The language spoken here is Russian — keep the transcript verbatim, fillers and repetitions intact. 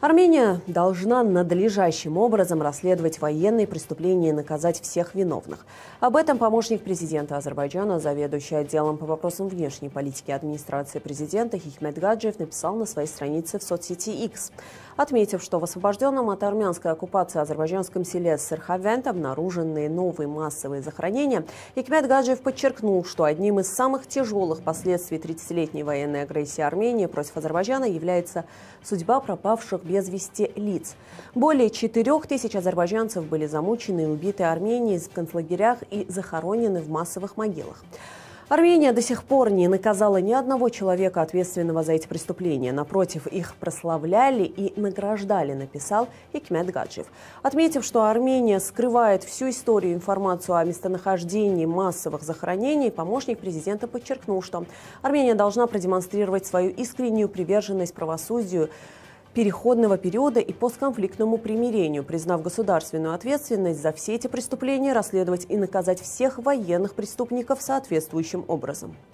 Армения должна надлежащим образом расследовать военные преступления и наказать всех виновных. Об этом помощник президента Азербайджана, заведующий отделом по вопросам внешней политики администрации президента Хикмет Гаджиев написал на своей странице в соцсети X, отметив, что в освобожденном от армянской оккупации азербайджанском селе Сырхавент обнаружены новые массовые захоронения. Хикмет Гаджиев подчеркнул, что одним из самых тяжелых последствий тридцатилетней военной агрессии Армении против Азербайджана является судьба пропавших без вести лиц. Более четырех тысяч азербайджанцев были замучены и убиты Арменией в концлагерях и захоронены в массовых могилах. Армения до сих пор не наказала ни одного человека, ответственного за эти преступления. Напротив, их прославляли и награждали, написал Хикмет Гаджиев. Отметив, что Армения скрывает всю историю и информацию о местонахождении массовых захоронений, помощник президента подчеркнул, что Армения должна продемонстрировать свою искреннюю приверженность правосудию переходного периода и постконфликтному примирению, признав государственную ответственность за все эти преступления, расследовать и наказать всех военных преступников соответствующим образом.